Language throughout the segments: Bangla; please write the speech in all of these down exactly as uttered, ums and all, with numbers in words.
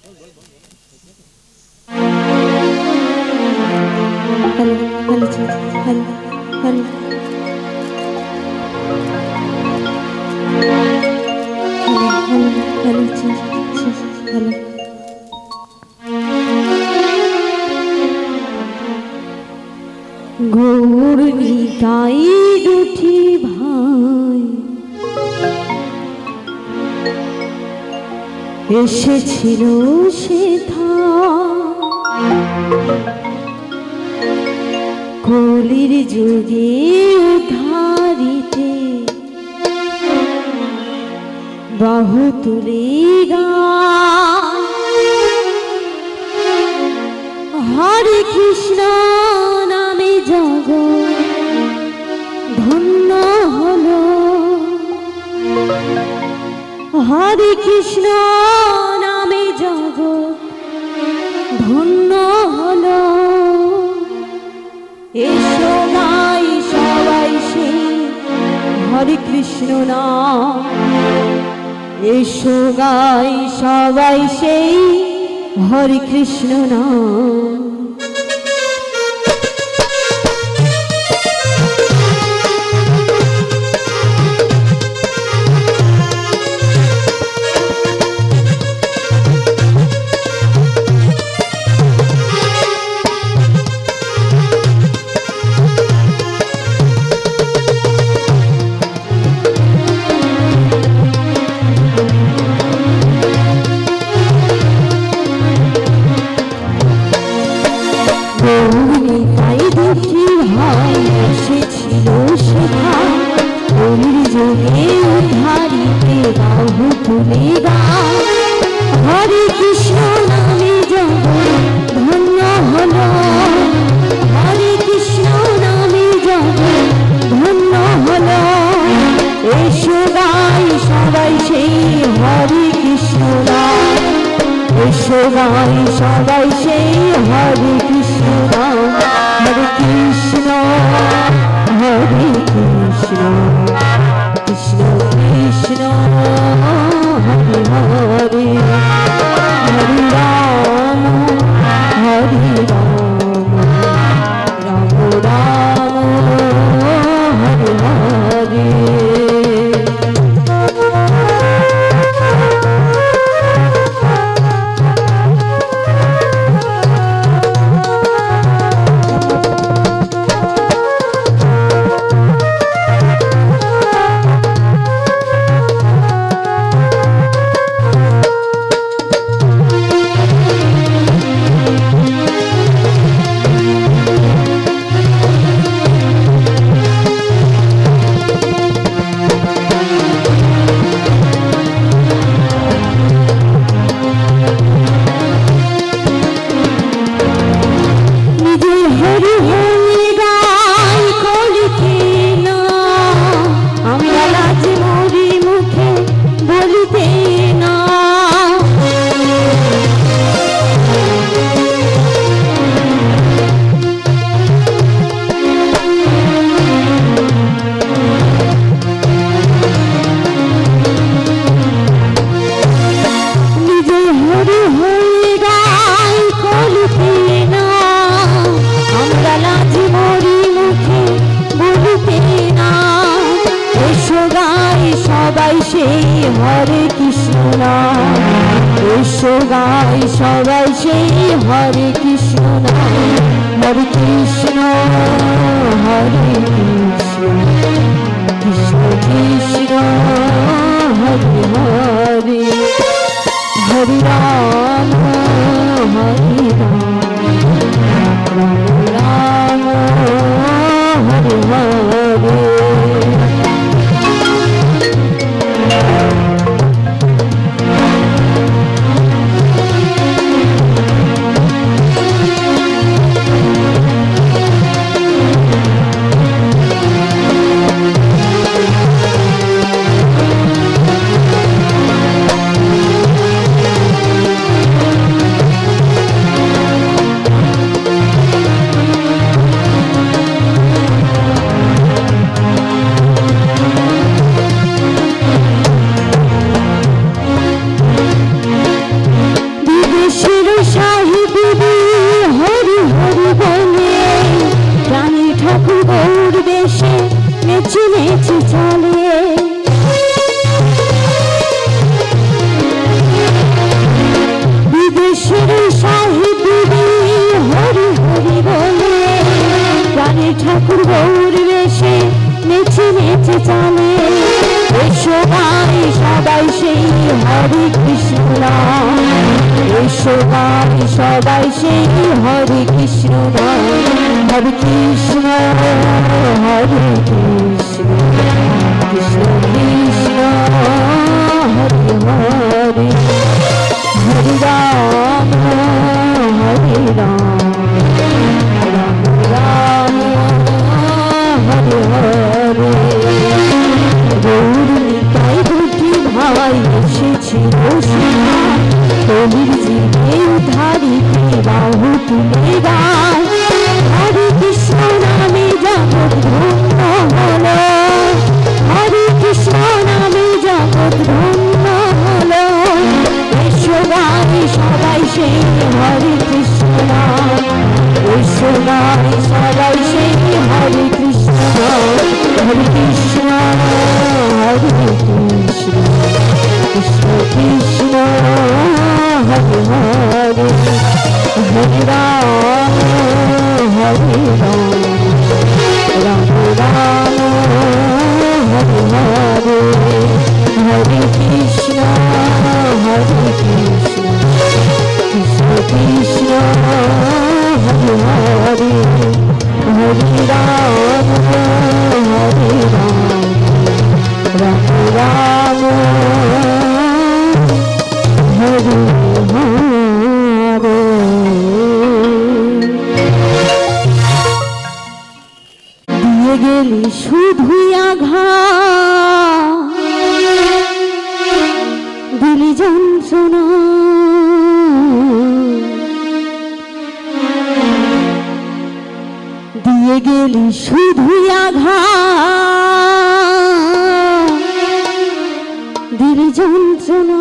গৌর নিতাই দুটি ভাই এসেছিল সেথা কলির যুগে উদ্ধারিতে বাহু তুলে গান হরে কৃষ্ণ নামে জগৎ ধন্য হলো হরে কৃষ্ণ নামে জগৎ ধন্য হলো এসো গাই সবাই সেই হরে কৃষ্ণ নাম এসো গাই সবাই সেই হরে কৃষ্ণ নাম হরে কৃষ্ণ নামে জগৎ ধন্য হলো হরে কৃষ্ণ নামে জগৎ ধন্য হলো এসো গাই সবাই সেই হরে কৃষ্ণ নাম এসো গাই সবাই সেই হরে কৃষ্ণ নাম হরে কৃষ্ণ হরে কৃষ্ণ কৃষ্ণ কৃষ্ণ হরে হরে হরে রাম হরে রাম রাম রাম হরে হরে হরে কৃষ্ণ নাম এসো গাই সবাই সেই হরে কৃষ্ণ নাম হরে কৃষ্ণ হরে কৃষ্ণ কৃষ্ণ কৃষ্ণ হরে হরে হরে রাম হরে রাম রাম রাম হরে হরে হরে কৃষ্ণ নাম এসো গাই সবাই সেই হরে কৃষ্ণ নাম হরে কৃষ্ণ হরে কৃষ্ণ কৃষ্ণ কৃষ্ণ হরে হরে হরে রাম হরে রাম রাম রাম হরে হরে গৌর নিতাই দুটি ভাই এসেছিল কলির জীবে উদ্ধারিতে বাহু তুলে গায় হরে কৃষ্ণ নামে জগৎ ধন্য হলো হরে কৃষ্ণ নামে জগৎ ধন্য হলো এসো গাই সবাই সেই হরে কৃষ্ণ নাম এসো গাই সবাই সেই হরে কৃষ্ণ হরে কৃষ্ণ হরে কৃষ্ণ কৃষ্ণ কৃষ্ণ হরে হরে হরে রাম হরে রাম রাম রাম হরে হরে হরে কৃষ্ণ হরে কৃষ্ণ কৃষ্ণ কৃষ্ণ হরে হরে হরে রাম হরে রাম রাম রাম হরে হরে দিয়ে গেলি শুধুই আঘাত দিলি যন্ত্রণা দিয়ে গেলি শুধুই আঘাত দিলি যন্ত্রণা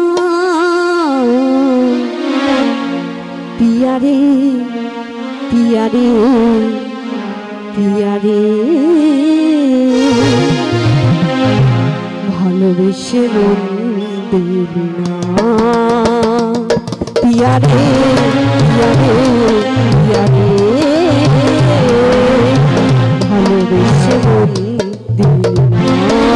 পিয়ারে পিয়ারে পিয়ারে ভালোবেসে মন দিলি না পিয়ারে পিয়ারে পিয়ারে ভালোবেসে মন দিলি না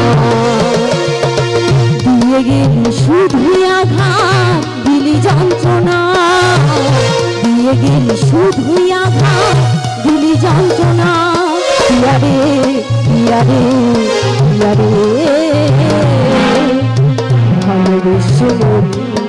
দিয়ে গেলি শুধুই আঘাত দিলি যন্ত্রণা দিয়ে গেলি শুধুই আঘাত দিলি যন্ত্রণা পিয়ারে পিয়ারে পিয়ারে ভালোবেসে মন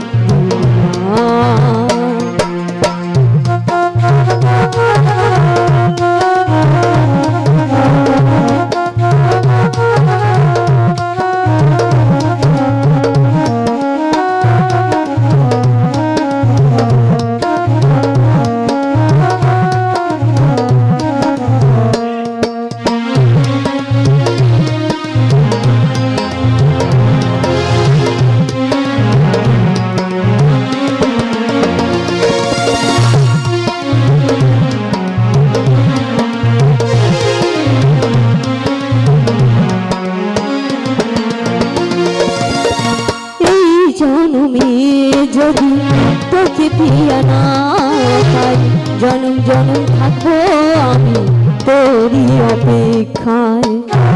যদি তোকে পিয়া না পাই জনম জনম থাকবো আমি তোরই অপেক্ষায়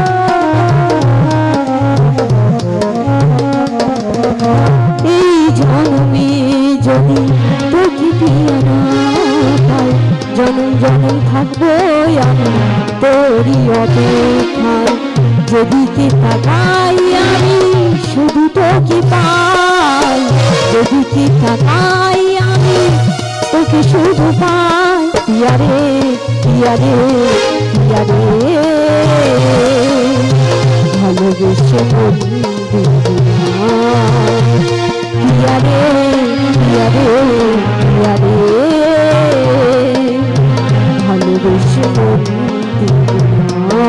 এই জনমে যদি তোকে পিয়া না পাই জনম জনম থাকবো আমি তোরই অপেক্ষায় যেদিকে তাকাই আমি শুধু তোকে পাই যেদিকে তাকাই আমি তোকে শুধু পাই পিয়ারে পিয়ারে পিয়ারে ভালোবেসে মন দিলি না পিয়ারে পিয়ারে পিয়ারে ভালোবেসে মন দিলি না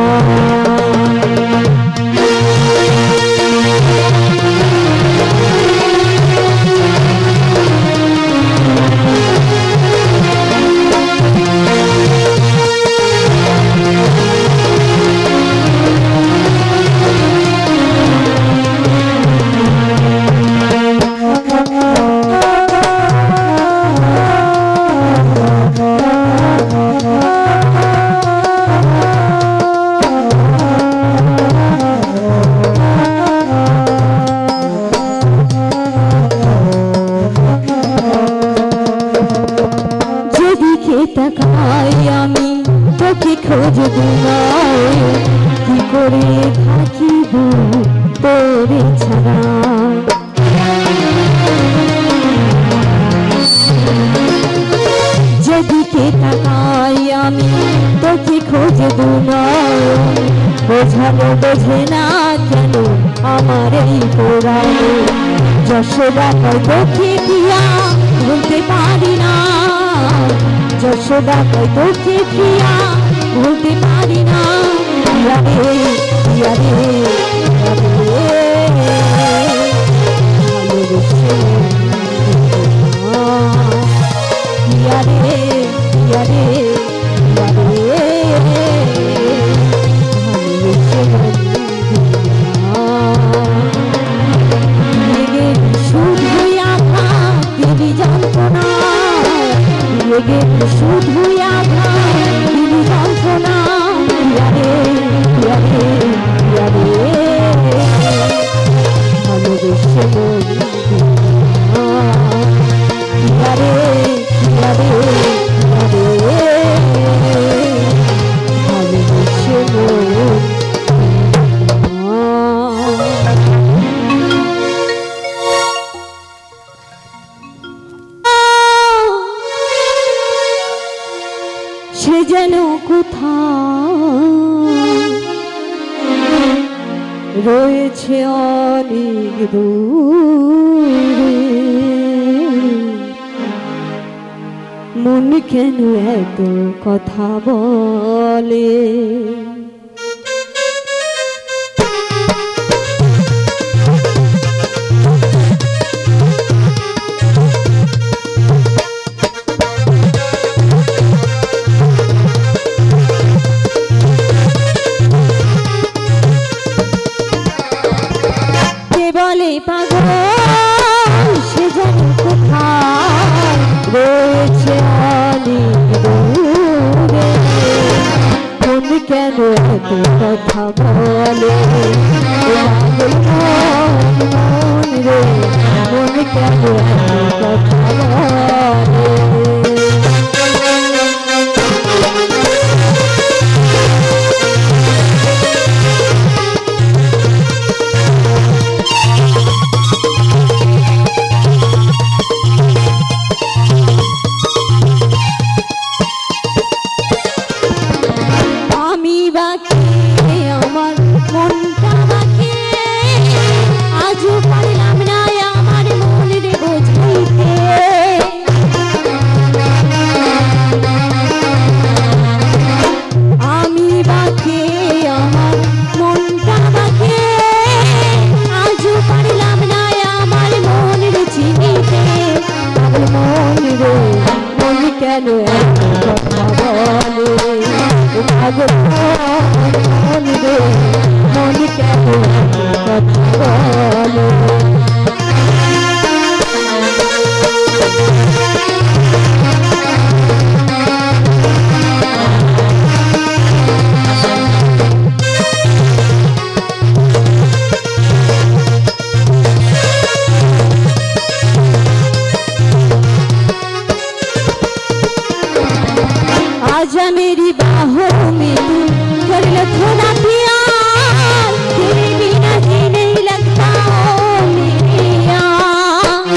তাকাই আমি তোকে খুঁজব না কি করে থাকিব তোরে ছাড়া যেদিকে তাকাই আমি তোকে খুঁজব না বোঝানো বোঝে না কেন আমার এই পোড়ানো যশোদা কয় তোকে প্রিয়া ভুলতে পারি না যশোদা কয় তোকে প্রিয়া ভুলতে পারি না প্রিয়া রে প্রিয়া রে ভালোবেসে প্রিয়া রে প্রিয়া রে শুধু আঘা দিলি যন্ত্রণা প্রিয়া রে প্রিয়া রে প্রিয়া রে ভালোবেসে মন প্রিয়া রে প্রিয়া রে প্রিয়া রে ভালোবেসে মন সে যেন কোথায় রয়েছে অনেক দূরে মন কেন এত কথা বলে বলে পাগল সে যেন কোথায় রয়েছে অনেক দূরে মন কেন এত কথা বলে পাগল মন রে মন কেন এত কথা বলে কেন কথা বলে পাগল মন রে মন কেন কথা বলে आजा मेरी बाहों में तू कर लो थोड़ा प्यार तेरे बिना जी नहीं लगता ओ मेरी यार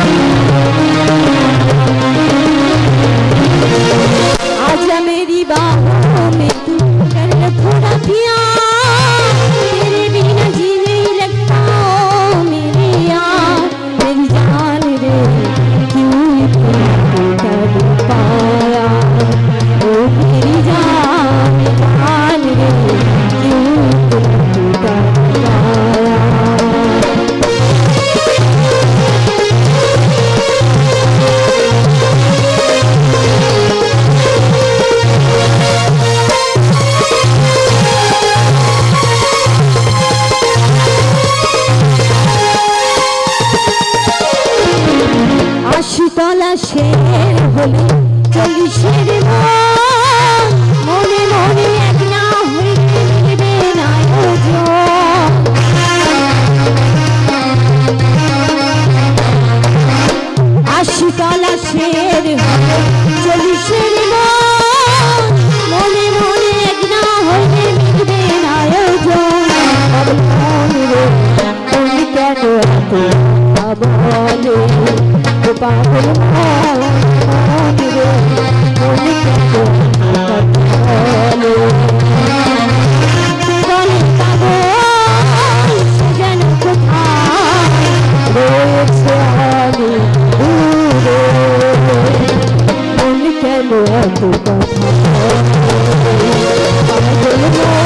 आजा मेरी बाहों में तू कर लो थोड़ा प्यार तेरे बिना जी नहीं लगता ओ मेरी यार मेरी जान रे क्यों इतना कर पाया मेरी जान जान रे क्यों टूटा पाया आशी तला शेर होले चल्लिशेर মনে মনে এক না হইতে মিলবে না আশি তলা শের চল্লিশের পাগল মন রে মন কেন বলে বলে পাগল সে যেন কোথায় রয়েছে আমি দূরে মন কেন এত কথা পাগল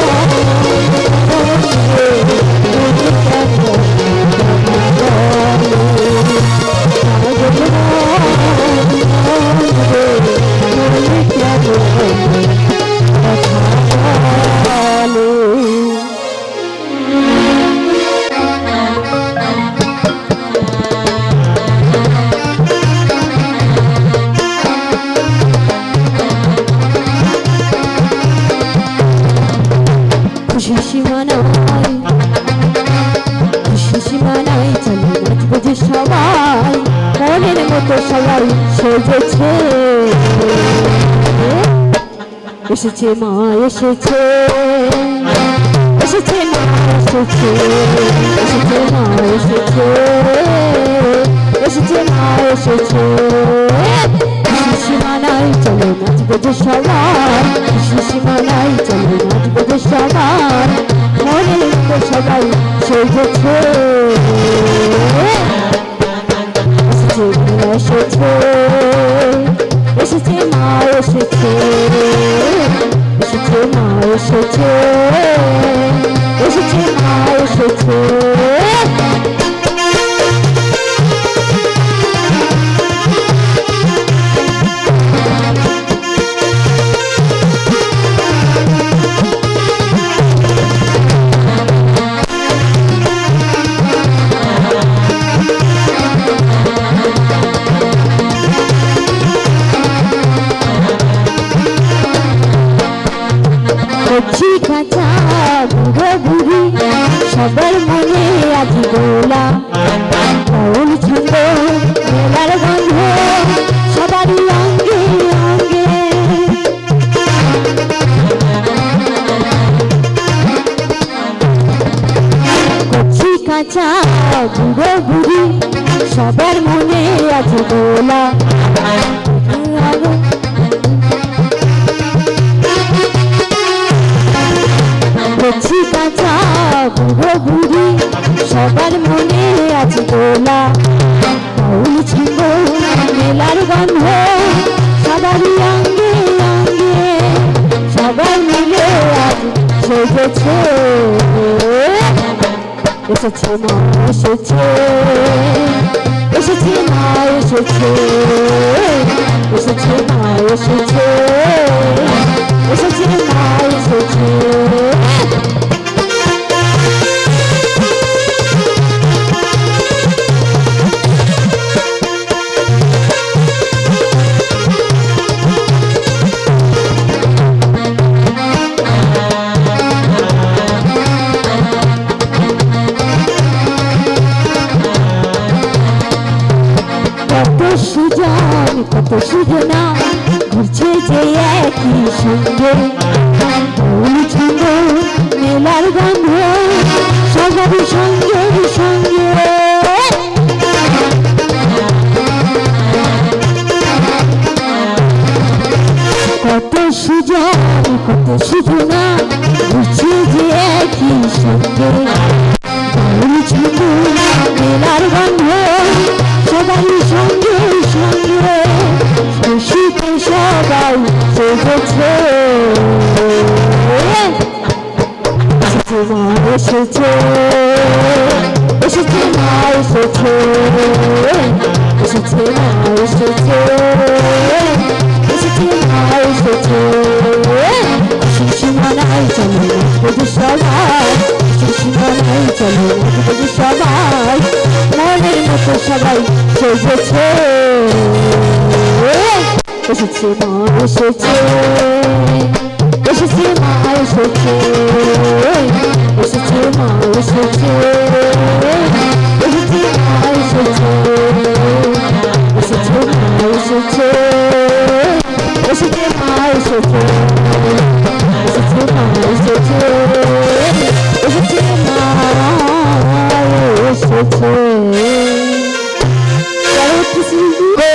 সবাই মনের মতো সবাই সেজেছে এসেছে মা এসেছে এসেছে মা এসেছে এসেছে মা এসেছে এসেছে মা এসেছে সীমানায় চলে নাচবে যে সবাই সীমানায় চলে নাচবে যে সবাই মনের মতো সবাই সেজেছে এসেছে এসেছে মা এসেছে এসেছে মা এসেছে এসেছে মা এসেছে কাঁচা বুড়ো বুড়ি সবার মনে আজ দোলা বাউল ছন্দ মেলার গন্ধ সবারই অঙ্গে অঙ্গে কচি কাঁচা বুড়ো বুড়ি সবার মনে আজ দোলা কচি কাঁচা বুড়ো বুড়ি সবার মনে আছে দোলা বাউল ছন্দ মেলার গন্ধ সবারই অঙ্গে অঙ্গে সবাই মিলে আজ সেজেছে এসেছে মা এসেছে এসেছে মা এসেছে এসেছে মা এসেছে এসেছে মা এসেছে সুজন কত সুজনা ঘুরছে যে একই সঙ্গে বাউল ছন্দ মেলার গন্ধ সবারই সঙ্গে সঙ্গে কত সুজন কত সুজনা ঘুরছে যে একই সঙ্গে বাউল ছন্দ মেলার গন্ধ সবারই সঙ্গে সঙ্গে খুশিতে সবাই সেজেছে এসেছে মা এসেছে এসেছে মা এসেছে এসেছে মা এসেছে এসেছে মা এসেছে সীমানায় চলে নাচবে সবাই সীমানায় চলে নাচবে সবাই মনের মতো সবাই সেজেছে এসেছে মা এসেছে এসেছে মা এসেছে এসেছে মা এসেছে এসেছে মা এসেছে এসেছে মা এসেছে এসেছে মা এসেছে এসেছে মা এসেছে এসেছে মা এসেছে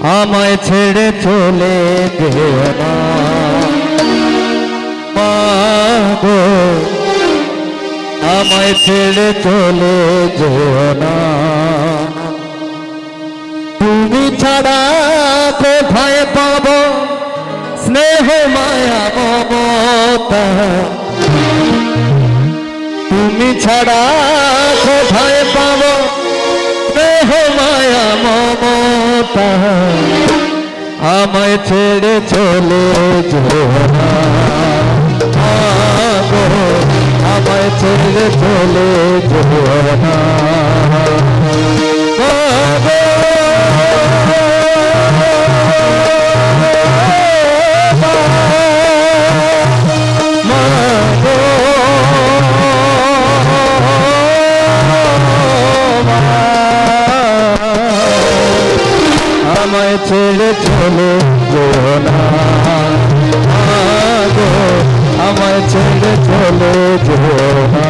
আমায় ছেড়ে চলে যেও না মা গো, আমায় ছেড়ে চলে যেও না। তুমি ছাড়া কোথায় পাব স্নেহ মায়া মমতা, তুমি ছাড়া কোথায় পাব স্নেহ মায়া মমতা, আমায় ছেড়ে চলে যেও না গো, আমায় ছেড়ে চলে যেও না গো। আমায় ছেড়ে চলে যেও না গো, আমায় ছেড়ে চলে যেও না।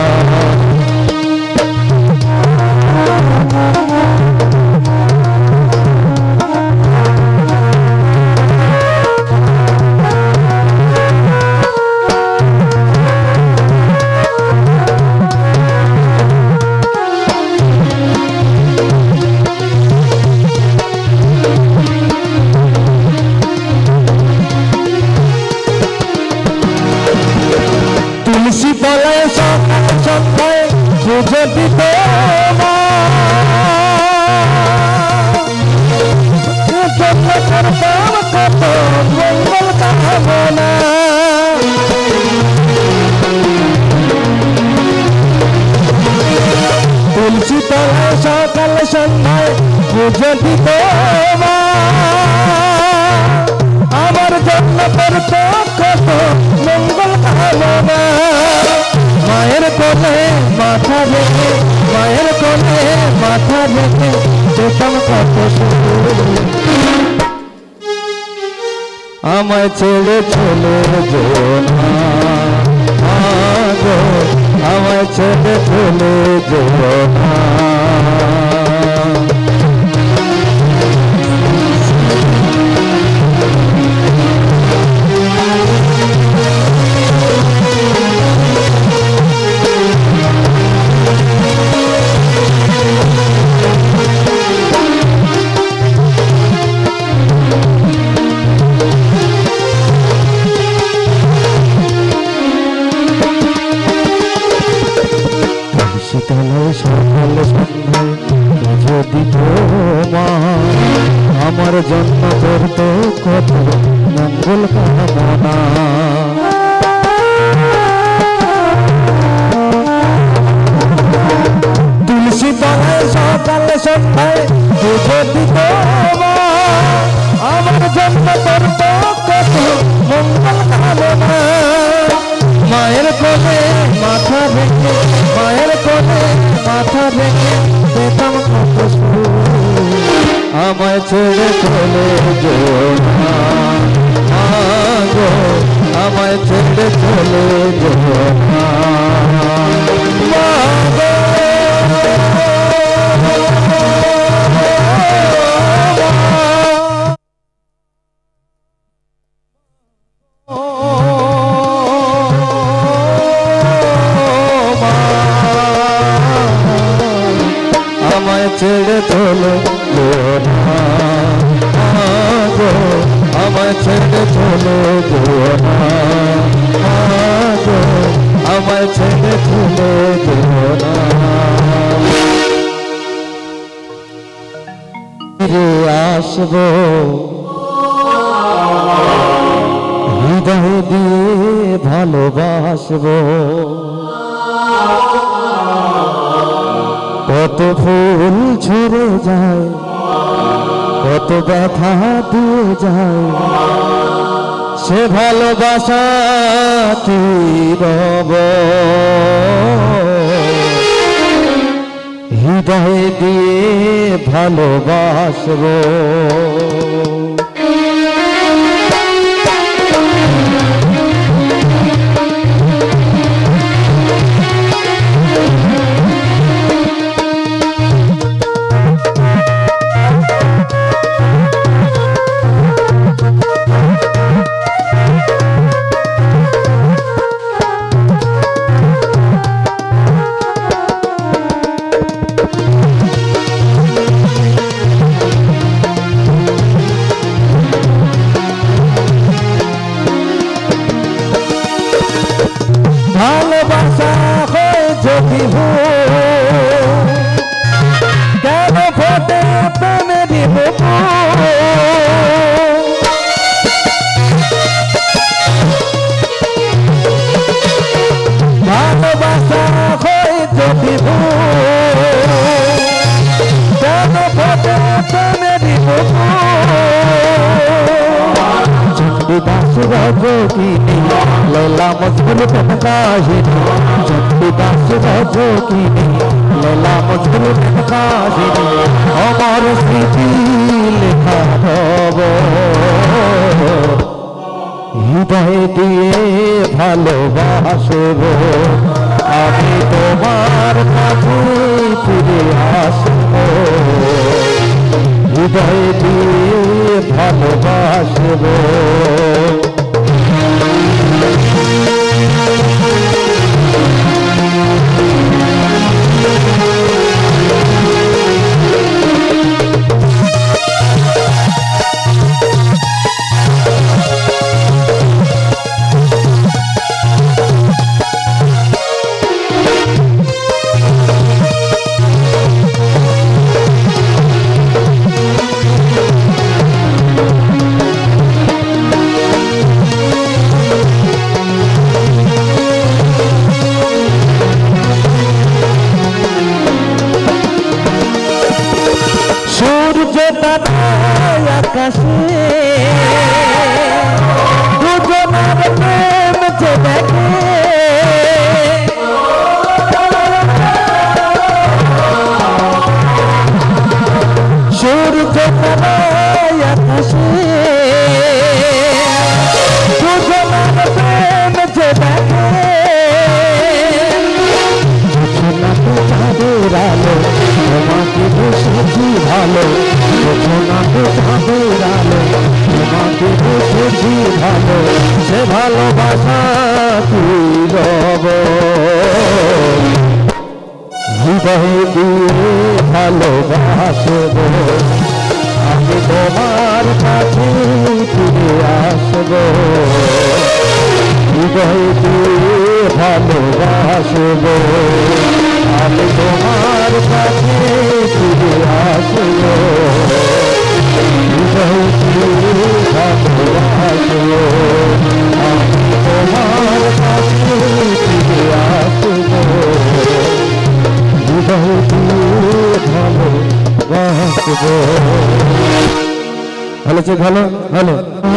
তুলসী তলায় সকাল সন্ধ্যায় পুজো দিত কত মঙ্গল কামনা, তুলসী তলায় সকাল সন্ধ্যায় পুজো দিত আমার জন্য করত কত মঙ্গল কামনা। মায়ের কোলে মাথা রেখে, মায়ের কোলে মাথা রেখে যেতাম কত সুখ, আমায় ছেড়ে চলে যেও না গো, আমায় ছেড়ে চলে যেও না। শীতলায় সকাল সন্ধ্যায় পুজো দিত মা, আমার জন্য করত কত মঙ্গল কামনা। তুলসী তলায় সকাল সন্ধ্যায় পুজো দিত মা, আমার জন্য করত কত মঙ্গল কামনা। মায়ের কোলে মাথা রেখে, মায়ের কোলে মাথা রেখে যেতাম কত সুখ, আমায় ছেড়ে চলে যেও না গো, আমায় ছেড়ে চলে যেও না গো। আমায় ছেড়ে চলে যেও না গো, আমায় ছেড়ে চলে যেও না গো, আমায় ছেড়ে চলে যেও না। ফিরে আসবো হৃদয় দিয়ে ভালোবাসবো, কত ফুল ঝরে যায়, কত ব্যথা দিয়ে যায়, সে ভালোবাসা কি রব হৃদয় দিয়ে ভালোবাসবো। প্রেমেরই ভালোবাসা হয় যদি কেন ফটে প্রেমেরই দাস রাজকিনী ললা মজগুল কাহিনী জগতি দাস রাজকিনী ললা মজগুল কাহিনী আমার স্মৃতি লেখা হব হৃদয় দিয়ে ভালোবাসব আমি তোমার কাছে ফিরে আসব হৃদয় দিয়ে ভালোবাসব আকাশে দুজনের প্রেম যে দেখে সূর্য তারায় আকাশে দুজনের প্রেম যে দেখে না তো চাঁদের আলো তোমাকে বসেছি ভালো না তো চাঁদের আলো তোমাকে বসেছি ভালো সে ভালোবাসা তুই রব হৃদয় দিয়ে ভালোবাসব আমি তোমার কাছে ফিরে আসব হৃদয় দিয়ে ভালোবাসব আমি তোমার কাছে ফিরে আসব হৃদয় দিয়ে ভালোবাসব আমি তোমার কাছে ফিরে আসব হৃদয় দিয়ে ভালোবাসব ভালো চে ভালো ভালো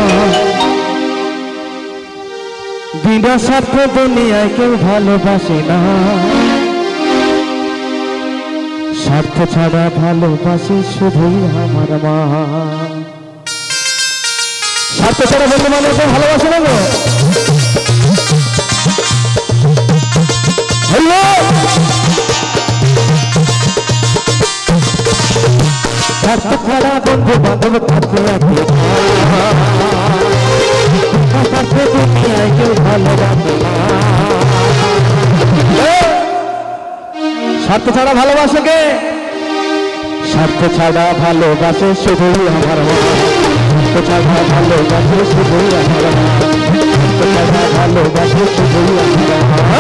বিনা স্বার্থে দুনিয়ায় কেউ ভালোবাসে না স্বার্থ ছাড়া ভালোবাসে শুধুই আমার মা স্বার্থ ছাড়া বন্ধু মানুষ ভালোবাসে না গো স্বার্থ ছাড়া বন্ধু বান্ধব থাকতে আছে স্বার্থে দুনিয়ায় কেউ ভালোবাসে না স্বার্থ ছাড়া ভালোবাসে কে স্বার্থ ছাড়া ভালোবাসে শুধুই আমার মা স্বার্থ ছাড়া ভালোবাসে শুধুই আমার মা স্বার্থ ছাড়া ভালোবাসে শুধুই আমার মা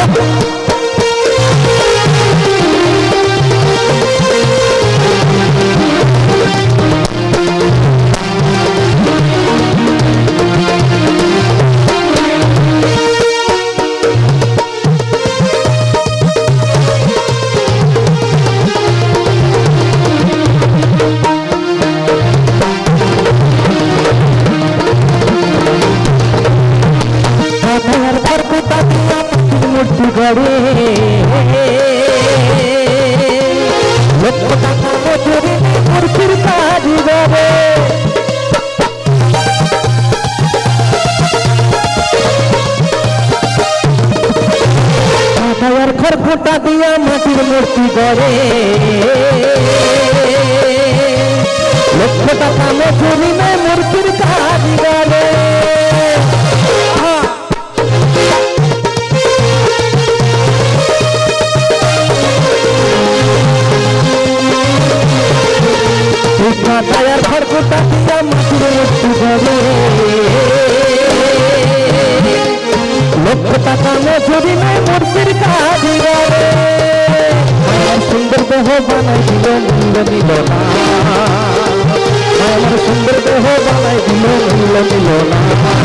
খড়খটা দিয়া মাটির মূর্তি গড়ে লক্ষ টাকা মজুরি নেয় মূর্তির কারিগরে খড়খটা দিয়া মাটির মূর্তি গড়ে লক্ষ টাকা মজুরি নেয় মূর্তির কারিগরে সুন্দর দেহ বানাই দিল মূল্য নিল না আমার সুন্দর দেহ বানাই দিল মূল্য দিল না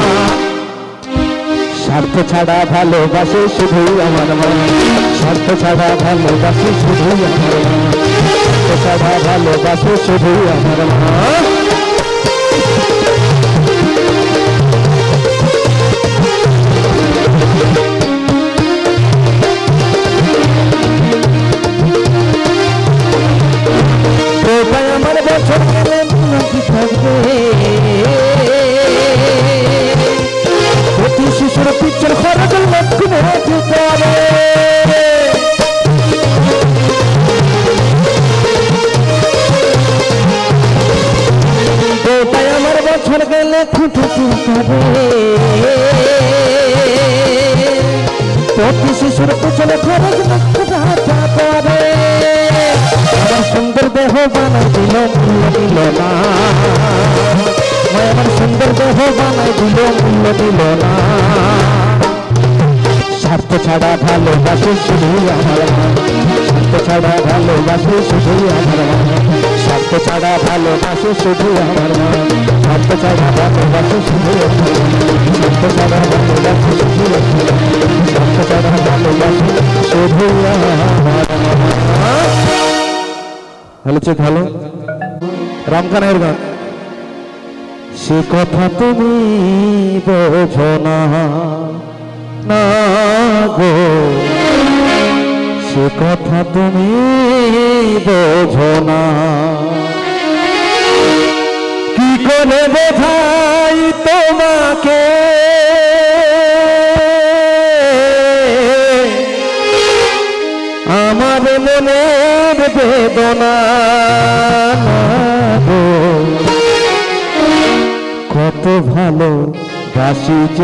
স্বার্থ ছাড়া ভালোবাসে শুধুই আমার মন স্বার্থ ছাড়া ভালোবাসে শুধুই আমার মন স্বার্থ ছাড়া ভালোবাসে শুধুই আমার মন আমার বছর গেলে থাকবে প্রতি শিশুর পিছর খরচ লক্ষ হবে তাই আমার বছর গেলে খুঁটে হবে প্রতি শিশুর পিছনে খরচ লক্ষ হবে আমার সুন্দর দেহ বানাই দিল মূল্য দিল না আমার সুন্দর দেহ বানাই দিল মূল্য দিল না স্বার্থ ছাড়া ভালোবাসে শুধুই আমার মন স্বার্থ ছাড়া ভালোবাসে শুধুই আমার মন স্বার্থ ছাড়া ভালোবাসে শুধুই আমার মন স্বার্থ ছাড়া ভালোবাসে শুধুই আমার মন স্বার্থ ছাড়া ভালোবাসে শুধুই আমার মন স্বার্থ ছাড়া ভালোবাসে শুধুই আমার মন ভালো চেক ভালো রামখানের গান সে কথা তুমি বোঝো না না গো সে কথা তুমি বোঝো না কি করে বোঝাই তোমাকে আমার মনের বেদনা কত ভালো বাসি যে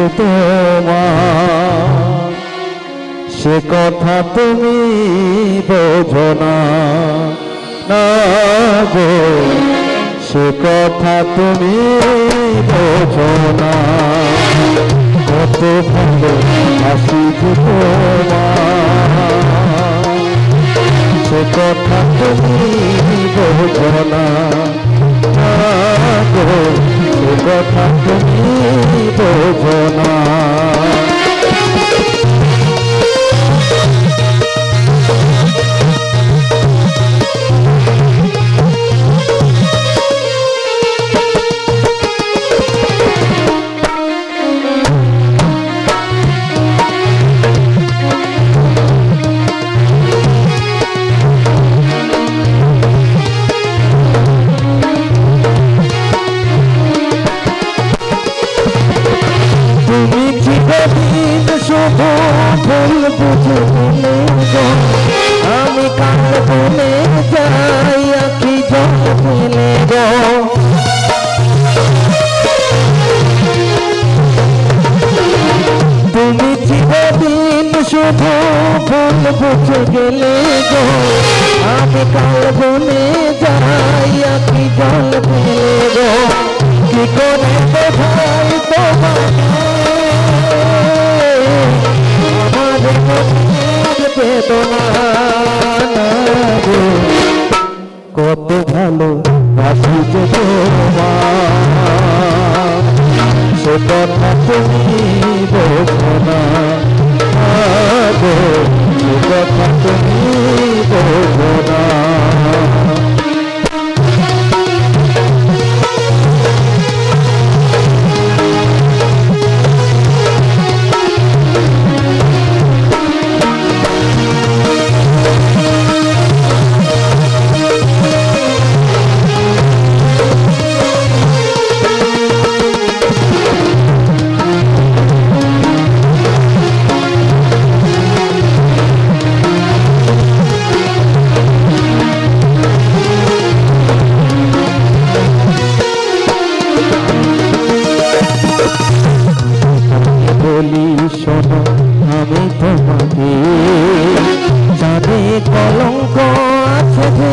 তোমার সে কথা তুমি বোঝো না না গো সে কথা তুমি বোঝো না কত ভালো বাসি যে তোমার সে কথা তুমি বোঝো না গো সে কথা তুমি বোঝো না আমি কাল বলে যাই আখি জল ফেলে গো তুমি চিরদিন শুধু ভুল বুঝে গেলে গো আমি কাল বলে যাই আখি জল ফেলে গো কি করে বোঝাই তোমাকে বেদনা কত ভালো বাসি যে তোমার সে কথা তুমি বোঝো না গো সে কথা তুমি বোঝো না আমি তোমাকে যাবে কলঙ্ক আছে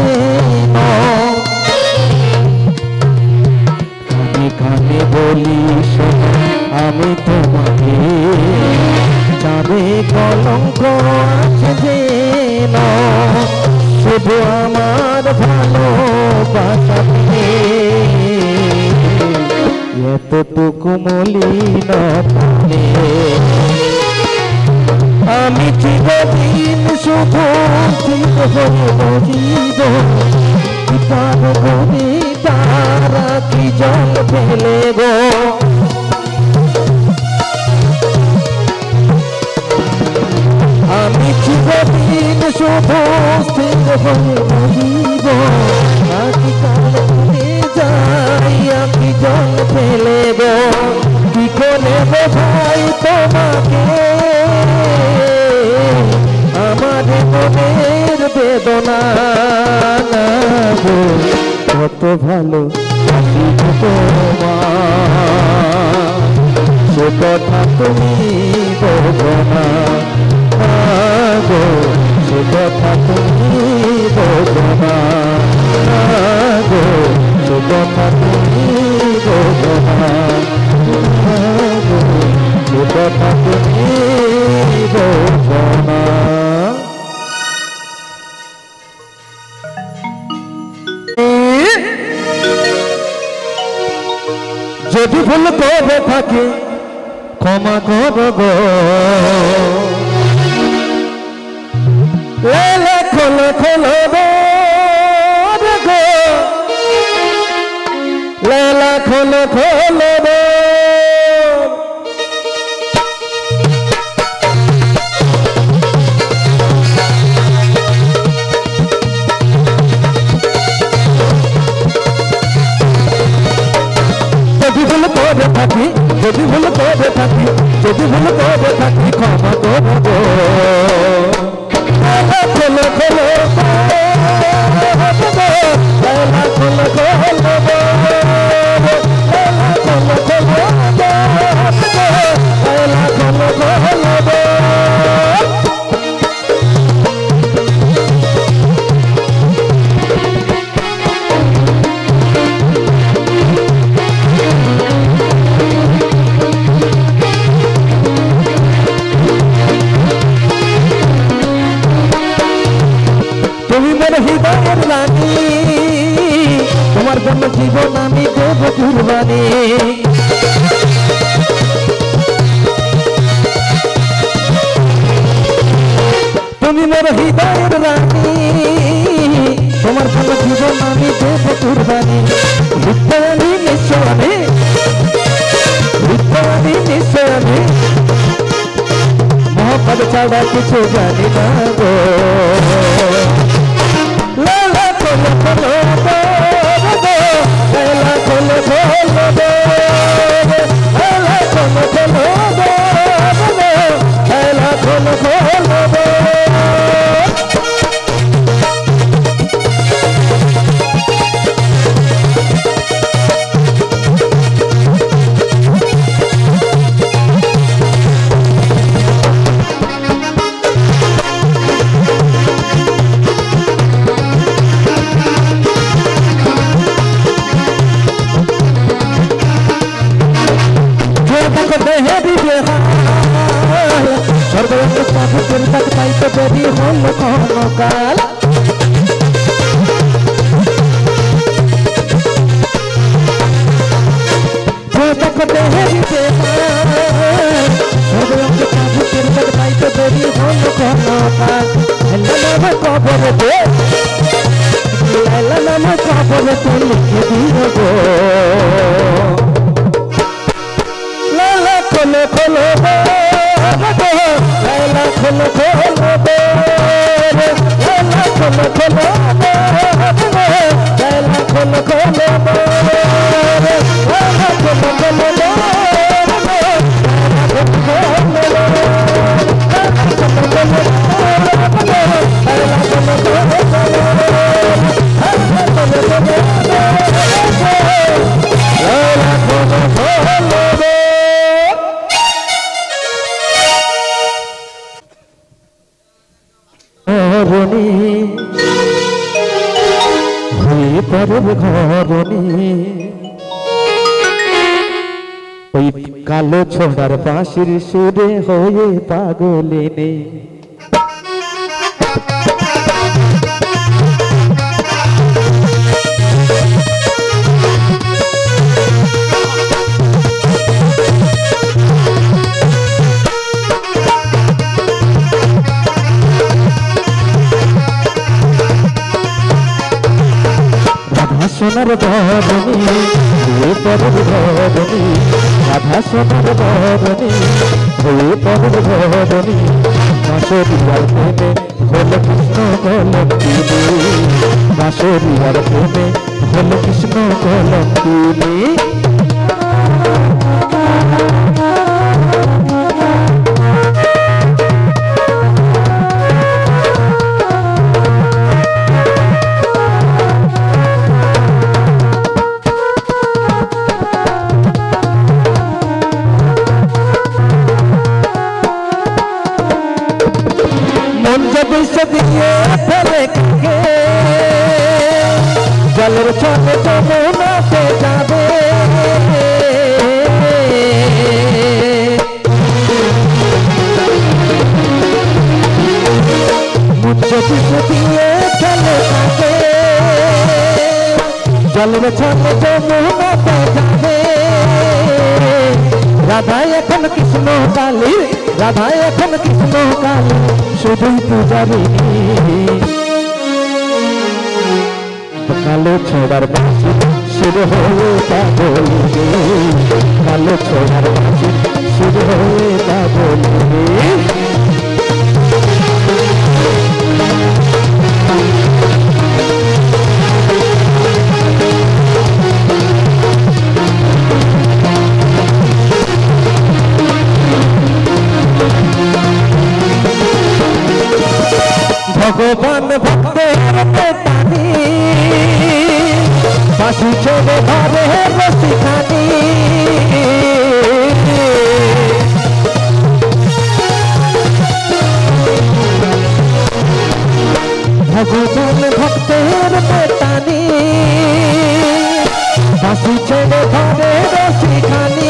আমি কানে বলি আমি তোমাকে যাবে কলঙ্ক আছে শুধু আমার ভালোবাসাতে এতটুকু মলিন প্রাণে আমি চিরদিন শুধু চির হয়ে বজিব তার গনে তারা কি জল ফেলে গো আমি চিরদিন শুধু স্থির হয়ে বজিব আকি কালে যাই আকি জল ফেলে গো কি করে বোঝাই তোমাকে আমার মনের বেদনা গো কত ভালো তোমার সে কথা তুমি বোঝো না গো সে কথা তুমি বোঝো না গো সে কথা তুমি বোঝো না গো সে কথা তুমি বোঝো না যদি ভুল করে থাকে ক্ষমা করো গো লেলে খোলো খোলো গো লেলা খোলো খোলো গো থাকি যদি ভুল করে থাকি যদি ভুল করে থাকি ক্ষমা করো গো খোলো খোলো খোলো হৃদয়ের রানী তোমার জন্য জীবন আমি দেব কুরবানি তুমি মোর হৃদয়ের রানী তোমার জন্য জীবন আমি দেব কুরবানি হৃদয়ানি নিঃস্বামী হৃদয়ানি নিঃস্বামী মোহব্বত ছাড়া কিছু জানি না গো লেলা খোলো খোলো গো লেলা খোলো খোলো গো লেলা খোলো খোলো গো লেলা খোলো খোলো গো সর্বত্র পাথর তাক পাইতে দেরি হল ক্ষণকাল সর্বত্র পাথর তাক পাইতে দেরি হল ক্ষণকাল নাম কবর দে নাম কবর তো লিখে দিও গো লালা খোলো খোলো লেলা খোলো খোলো গো লেলা খোলো খোলো লেলা খোলো খোলো গো লেলা খোলো খোলো হয়ে পরব ঘরণী ওই কালো ছোড়ার বাঁশির সুরে হয়ে পাগলিনী সোনার বরণী হয়ে পরের ধরণী রাধা সোনার বরণী হয়ে পরের ধরণী বাঁশরিয়ার প্রেমে হল কৃষ্ণ কলঙ্কিনী বাঁশরিয়ার প্রেমে হল কৃষ্ণ কলঙ্কিনী জলের ছলে যমুনাতে যাবে মুঞ্জটি দিয়ে চলে যাবে জলের ছলে যমুনাতে যাবে রাধা এখন কৃষ্ণ কালী রাধা এখন কৃষ্ণ কালী শুধুই পূজারিনী কালো ছোড়ার বাঁশি সুর হয়ে তা বলবে কালো ছোড়ার বাঁশি সুর হয়ে তা বলবে ভগবান ভক্তের টানি বাঁশি ছেড়ে ধরে রসিখানি ভগবান ভক্তের টানি বাঁশি ছেড়ে ধরে রসিখানি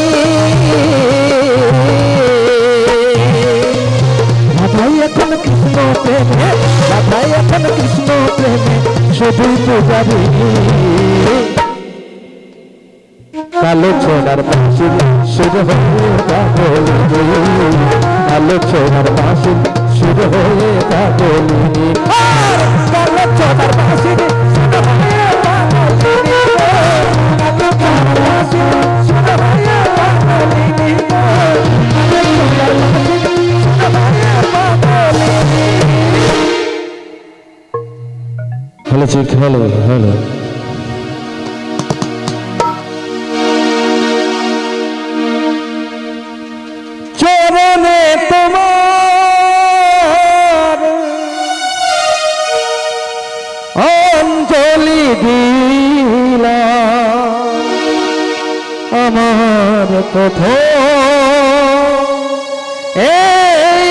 রাধাই এখন কৃষ্ণ প্রেমে রাধাই এখন কৃষ্ণ প্রেমে শুধুই পূজারিনী কালো ছোড়ার বাঁশি সুর হয়ে তা বলবে কালো ছোড়ার বাঁশি সুর হয়ে তা বলবে কালো ছোড়ার বাঁশি সুর হয়ে তা বলবে কালো ছোড়ার বাঁশি সুর হয়ে তা বলবে Hello, Chick. Hello, hello. চরণে তোমার অঞ্জলি দিলাম আমার কথা এই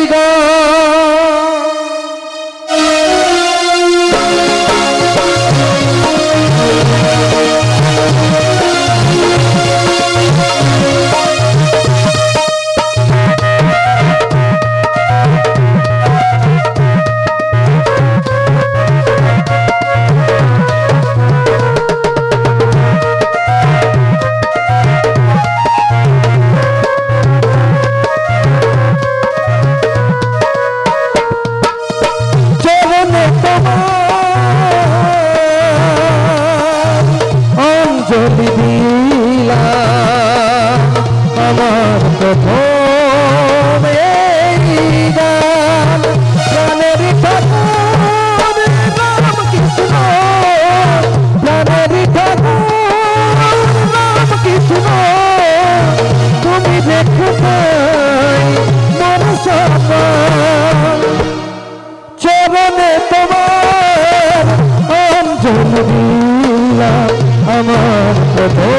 চরণে তোমার অঞ্জলি দিলাম আমার কথা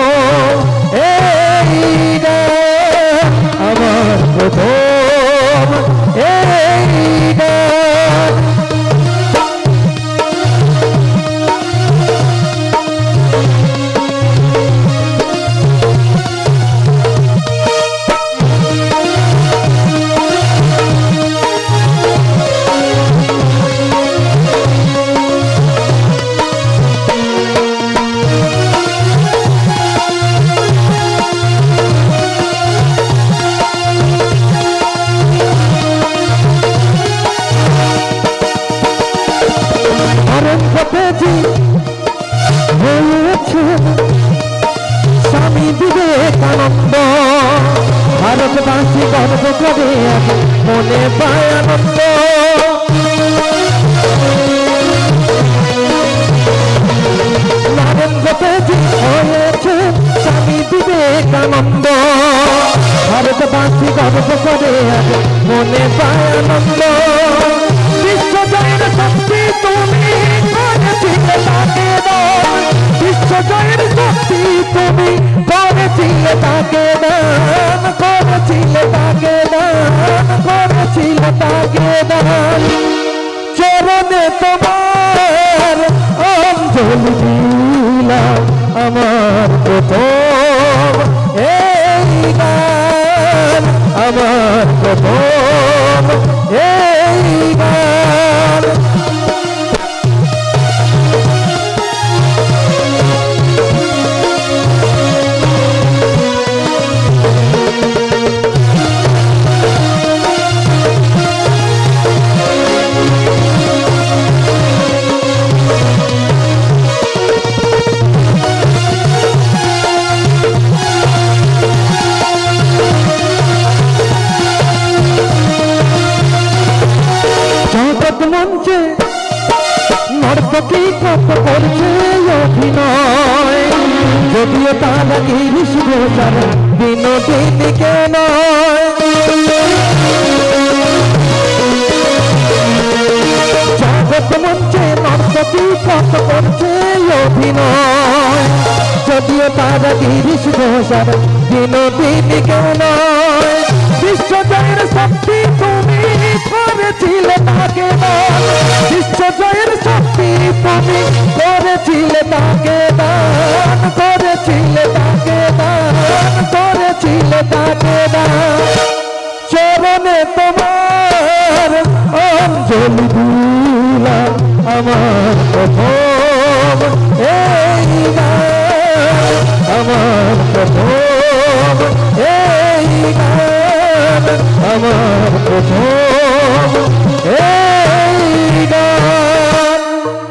এই গান আমার কথা এই গান স্থপতি হয়েছে স্বামী বিবেকানন্দ। ভারতবাসী গর্ব করে আজ মনে পায় আনন্দ। বিশ্বজয়ের শক্তি তুমি করেছিলে তাকে দান, বিশ্বজয়ের শক্তি তুমি করেছিলে তাকে দান, করেছিলে তাকে দান, করেছিলে তাকে দান। চরণে তোমার অঞ্জলি দিলাম আমার প্রথম এই গান, আমার প্রথম এই গান। মঞ্চে নর্তকী কত করছে অভিনয়, যদিও তারা গিরিশ ঘোষার বিনোদিনীকে নয়। জগৎ মঞ্চে নর্তকী কত করছে অভিনয়, যদিও তারা গিরিশ ঘোষার বিনোদিনীকে নয়। বিশ্বজয়ের শক্তি তুমি করেছিলে তাকে দান, বিশ্বজয়ের শক্তি তুমি করেছিলে তাকে দান, করেছিলে তাকে দান, করেছিলে তাকে দান। চরণে তোমার অঞ্জলি দিলাম আমার প্রথম এই গান, আমার প্রথম এই গান, আমার প্রথম এই গান।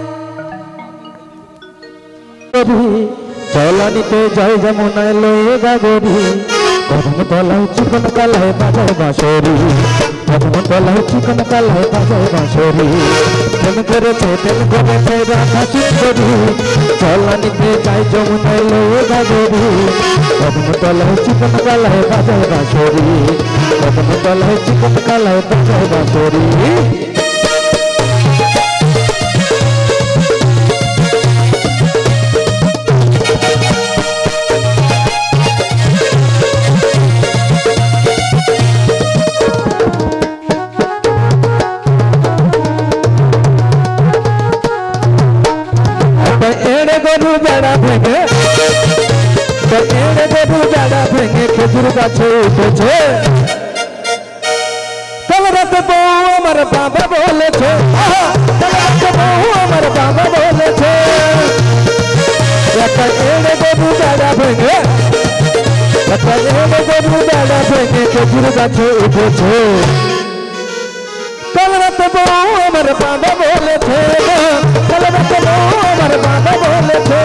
চলানিতে জয় যমুনায় লয়ে গাগরি, কদম তলায় চিকন কালায় বাজায় বাঁশরি, কদম তলায় চিকন কালায় বাজায় বাঁশরি। প্রেম করেছে প্রেম করেছে রাধা সুন্দরী, চলানিতে যায় যমুনায় লয়ে গাগরি, কদম তলায় চিকন কালায় বাজায় বাঁশরি, কদম তলায় চিকন কালায় বাজায় বাঁশরি। গরু বেড়া ভেঙে, এড়ে গরু বেড়া ভেঙে খেজুর গাছে উঠেছে। কাল রাতে বউ আমার বাবা বলেছে, কাল রাতে বউ আমার বাবা বলেছে, একটা এড়ে গরু বেড়া ভেঙে, একটা এড়ে গরু বেড়া ভেঙে খেজুর গাছে উঠেছে। কাল রাতে বউ আমার বাবা বলেছে, কাল রাতে বউ আমার বাবা বলেছে।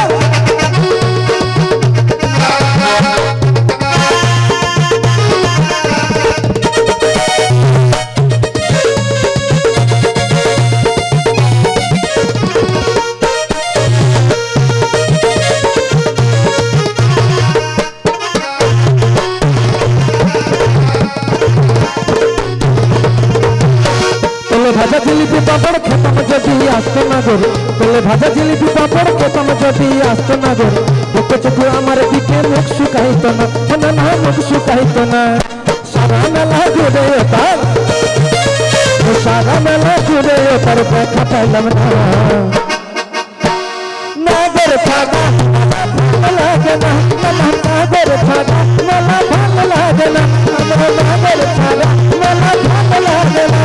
ভাজা জিলিপি পাপড় খেতাম যদি আসতো না গো, তেলে ভাজা জিলিপি পাপড় খেতাম যদি আসতো না গো। বুকে চোখে আমার দিকে মুখ শুকাইতো না, মনে না মুখ শুকাইতো না। সারা মেলা জুড়ে তার, সারা মেলা জুড়ে তার দেখা পাইলাম না। নাগর ছাড়া ভালো লাগে না, নাগর ছাড়া মেলা ভালো লাগে না, আমার নাগর ছাড়া মেলা ভালো লাগে না।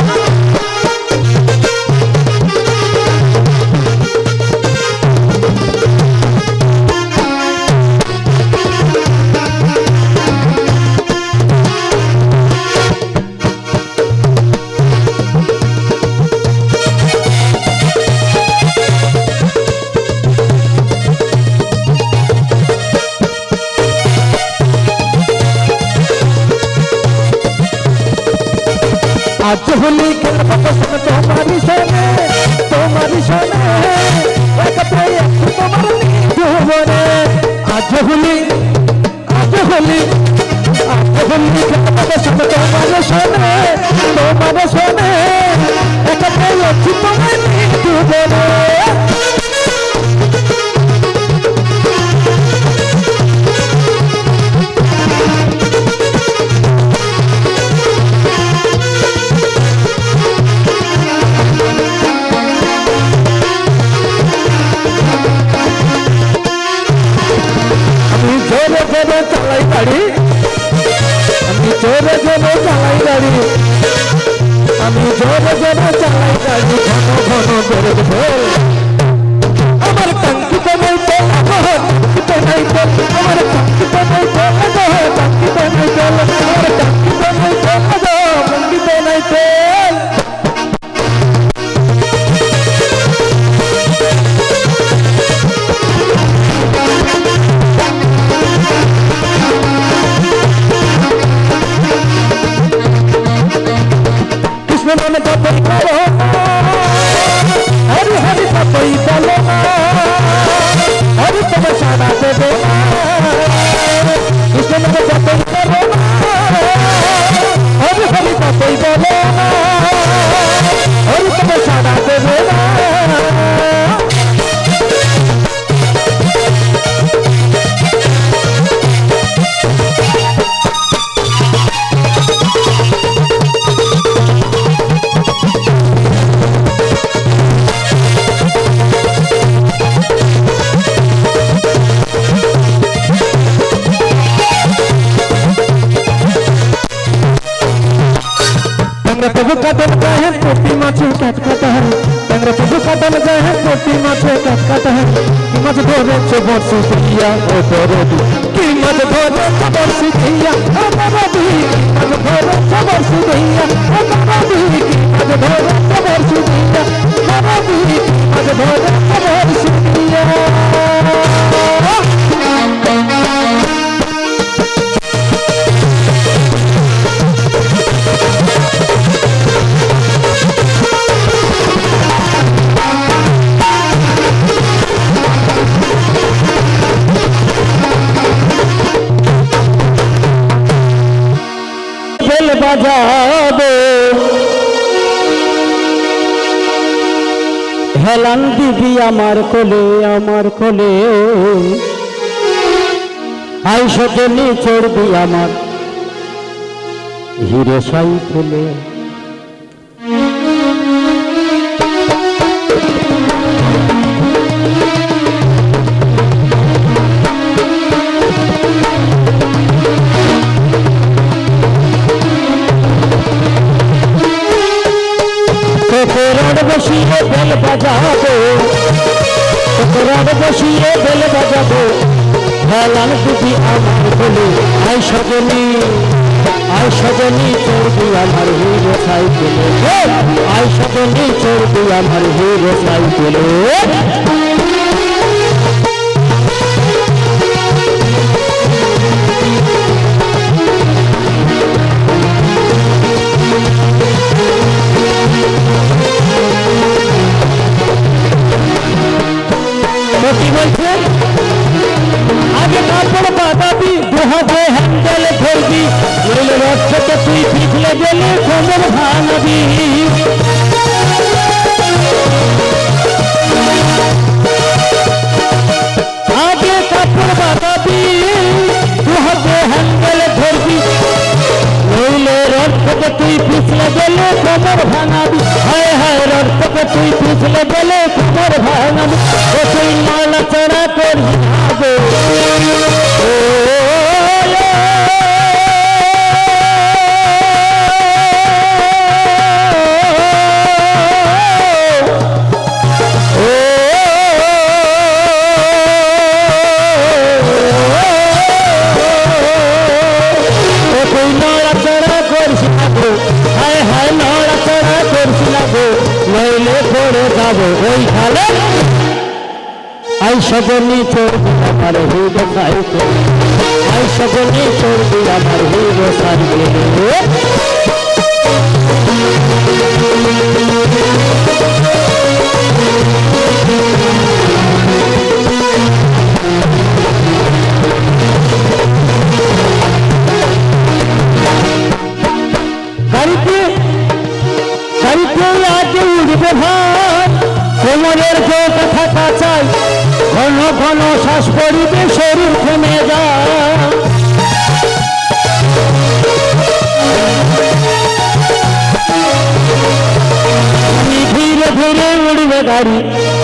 आज होली खेलब पसंद तुम्हारी सोने, तुम्हारी सोने, एक प्रिय तुम्हारी হোলি আজ হোলি আজ হোলি তোমার সাথে তোমার শোনে তোমার শোনে একাতে আছি তোমায় দুজনে জোরে জোরে চালাই গাড়ি আমি জোরে জোরে চালাই গাড়ি আমি জোরে জোরে চালাই গাড়ি ঘন ঘন করে ঢোল আমার টঙ্কিতে নেই তেল আমার টঙ্কিতে নেই তেল আমার টঙ্কিতে নেই তেল টঙ্কিতে নেই তেল আমার টঙ্কিতে নেই তেল টঙ্কিতে নেই তেল मन तपई करो हरि हरि तपई बोलो हरि तुम सारा दे दो कृष्ण मन तपई करो हरि हरि तपई बोलो हरि तुम सारा दे दो प्रभु का दम का है कोटी माछू कट कट है तंगरा प्रभु का दम का है कोटी माछू कट कट है कीमत धोरे से बरसी दिया ओ बरोदी कीमत धोरे से बरसी दिया ओ बरोदी कीमत धोरे से बरसी दिया ओ बरोदी कीमत धोरे से बरसी दिया बरोदी कीमत धोरे से बरसी दिया বাজাবো হেলান দিবি আমার কোলে আমার কোলে আইসতে নি চড়বি আমার হিরে সাইকেলে বসিয়ে বেল বাজাবো বসিয়ে বেল বাজাবো হেলান দিবি আমার কোলে আই সজনী আই সজনী চড়বি আমার হিরো সাইকেলে আই সজনী চড়বি আমার হিরো সাইকেলে आगे कापड़ बादाबी दुहाते हैंडल धोबी नील रथ के तुई पिछले गेले कोमर भानबी आगे कापड़ बादाबी दुहाते हैंडल धोबी नील रथ के तुई पिछले गेले कोमर भानबी हाय हाय रथ के तुई पिछले गेले कोमर भानबी ओ तुई माला चढ़ा कर जाबो आई सजनी चढ़बी আমার হিরো সাইকেল आई सजनी चढ़बी আমার হিরো সাইকেল বাতাস পড়িতে শরীর থেমে যায় ধীরে ধীরে উড়বে গাড়ি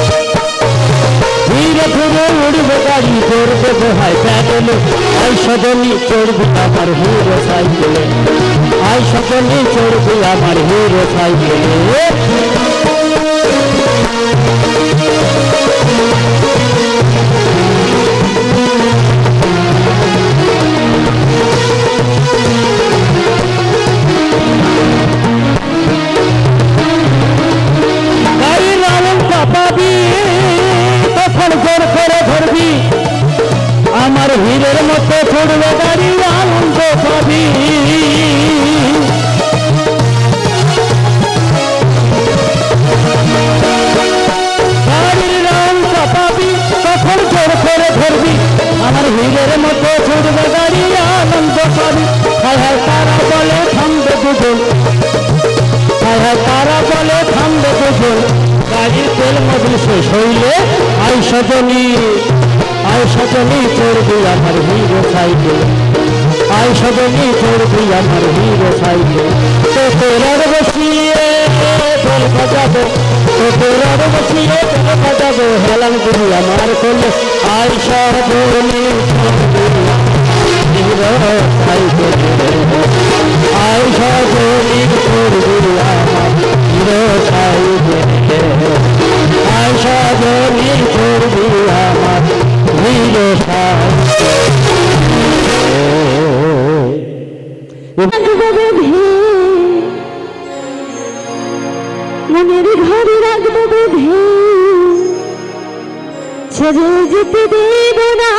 ধীরে ধীরে উড়বে গাড়ি করবে দোহাই প্যাডেলে আই সজনী চড়বি আমার হিরো সাইকেলে আই সজনী চড়বি আমার হিরো সাইকেলে আমার হীরের মতো ছড়বে গাড়ি আনন্দ পাবি গাড়ির রং পাবি তখন জোর করে ধরবি আমার হীরের মতো ছড়বে গাড়ি আনন্দ পাবি হায় হায় তারা বলে থামবে দুজন হায় হায় তারা বলে থামবে দুজন গাড়ির তেল মধু শেষ হইলে আই সজনী আই সজনী চড়বি আমার হিরো সাইকেল আই সজনী চড়বি আমার হিরো সাইকেল তো তোরার বসিয়ে ঢোল বাজাবো তো তোরার বসিয়ে ঢোল বাজাবো হেলান গুরু আমার কোলে আই সজনী হিরো সাইকেল আই সজনী চড়বি আমার হিরো সাইকেল আই সজনী চড়বি আমার হিরো মনের ঘরে রাখবো বেঁধে ছেড়ে যেতে দেব না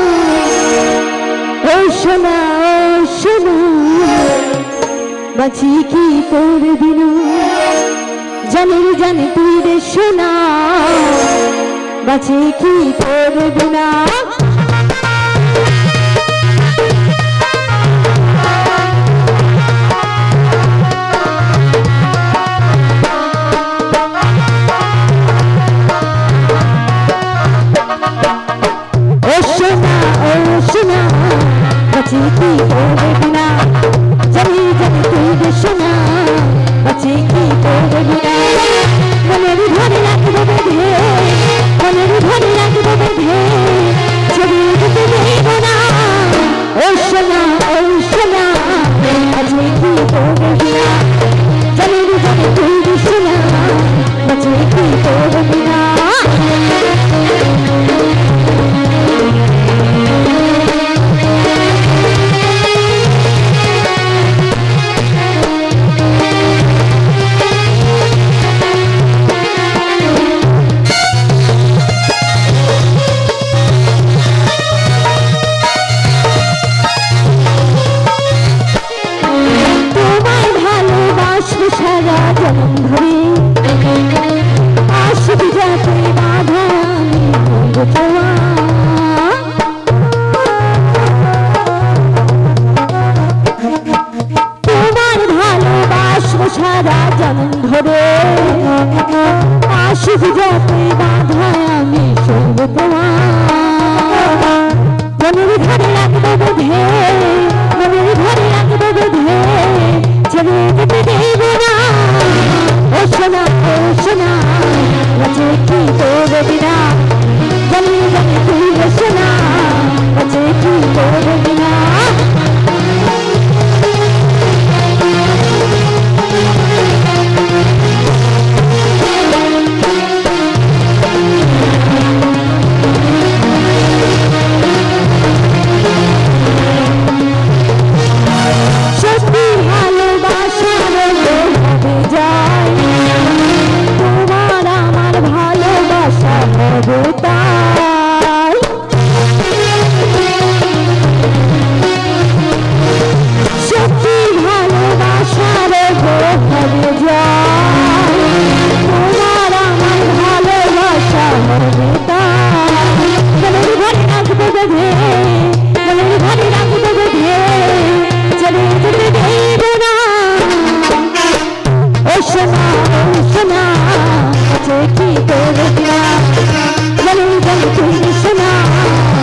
ও সোনা ও সোনা বাঁচি কি করবি না জানি জানি তুই রে সোনা বাঁচি কি করবি না ও সোনা ও সোনা বাঁচি কি করবি না জানি জানি তুই রে সোনা বাঁচি কি করবি না মনের ঘরে রাখবো বেঁধে মনের ঘরে রাখবো বেঁধে ছবি দিতে দেব না ও সোনা ও সোনা বাঁচি কি করবি না জানি জানি তুই রে সোনা বাঁচি কি করবি না সারা জনম ধরে আসবি যাতে বাধা আমি তোমার ভালোবাসবো সারা জনম ধরে আসবি যাতে বাধা আমি সঙ্গ তোমার মনের ঘরে রাখবো বেঁধে মনের ঘরে রাখবো বেঁধে ছেড়ে যেতে দেব না ও সোনা ও সোনা বাঁচে কি করবি না জানি জানি তুই রে সোনা বাঁচে কি করবি না সোনা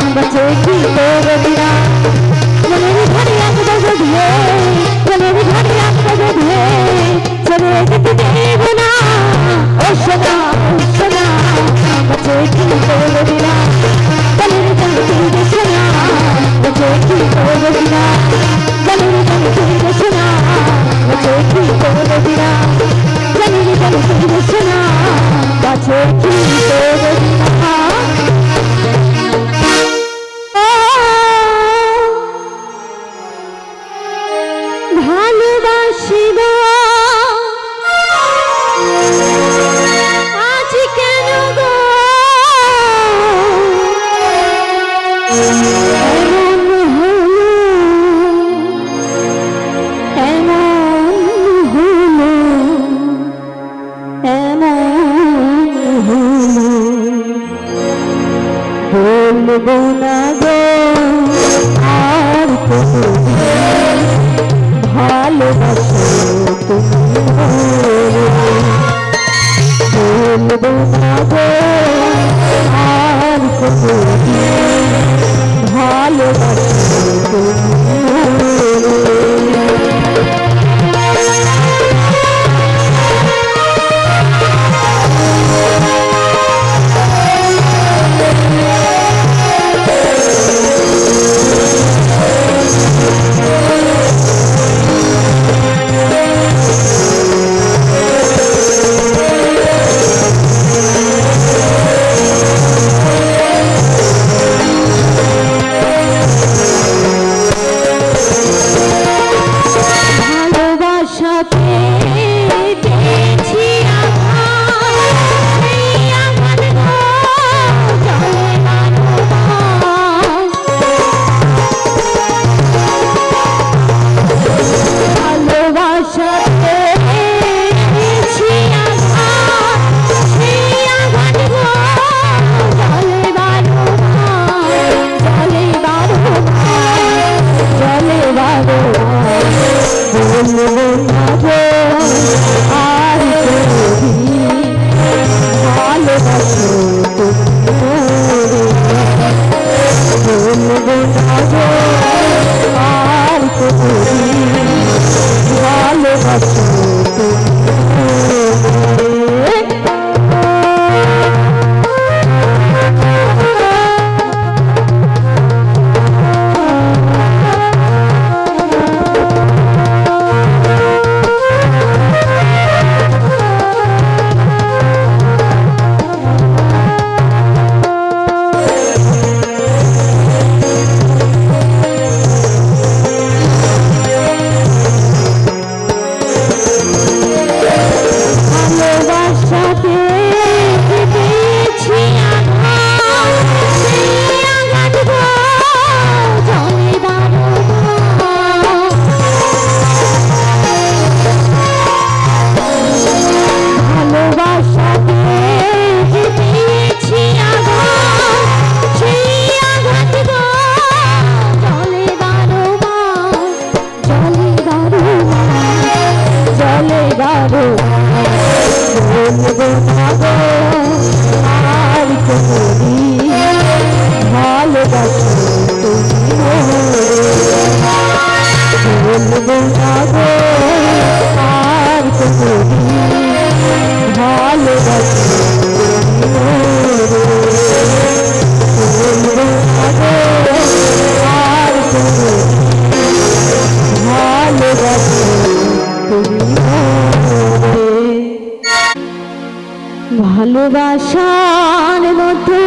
ভালোবাসার মধ্যে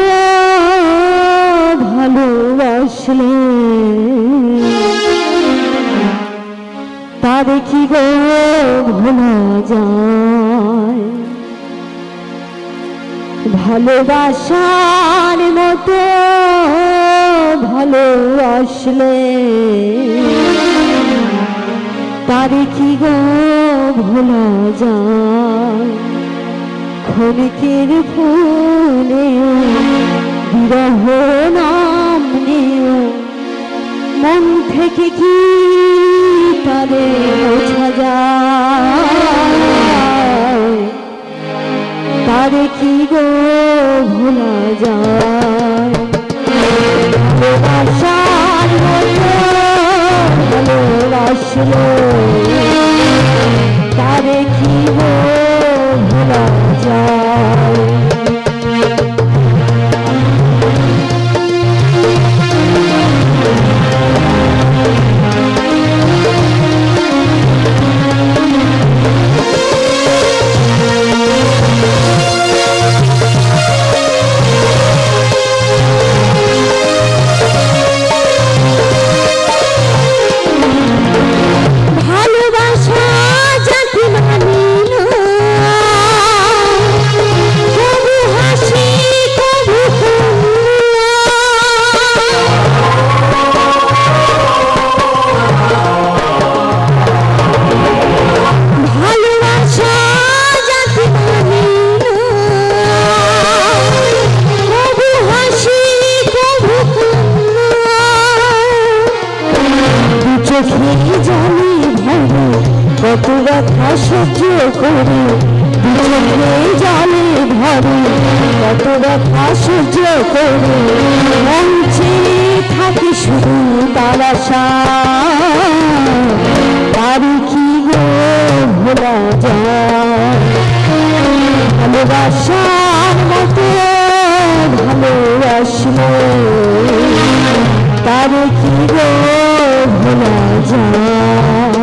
ভালোবাসলে তারে কি গো ভোলা যায়। ভালোবাসার মধ্যে ভালোবাসলে তারে কি গো ভোলা যায়। ক্ষণিকের ফোনে বিরহ নাম নিও মন থেকে কি তারে বোঝা যায়। তারে কি গো ভোলা যায়। ভালোবাসার মতো ভালোবাসলো তারে কি গো ভোলা যায়। ভালো সহ্য করে দুচোখে জলে ভরে কত ব্যথা সহ্য করে মঞ্চে থাকে শুধু তার আশা তারি কি গো ভোলা যায় ভালোবাসার মতো ভালোবাসলে তারে কি গো ভোলা যায়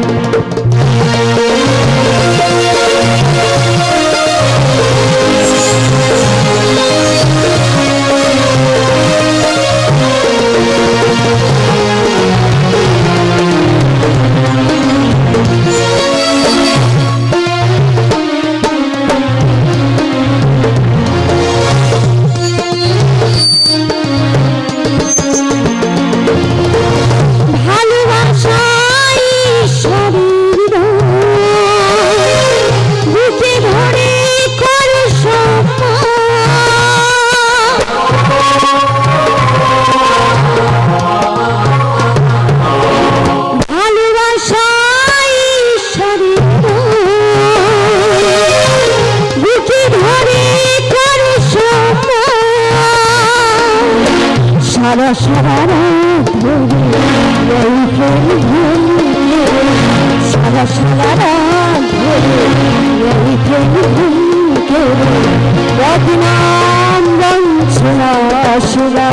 সারা সারা রাত ধরে এই প্রেম ভুলিয়ে সারা সারা রাত ধরে এই প্রেম ভুলিয়ে বদনাম বঞ্চনা শিলা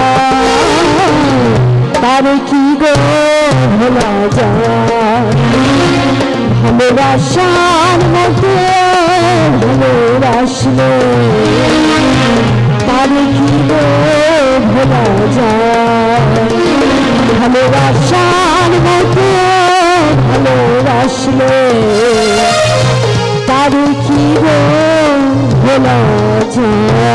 তারে কি গো ভোলা যায় ভালোবাসার মতো ভালোবাসলে তারে কি গো ভোলা যায় ভালোবাসার মতো ভালোবাসলে তারে কি গো ভোলা যায়।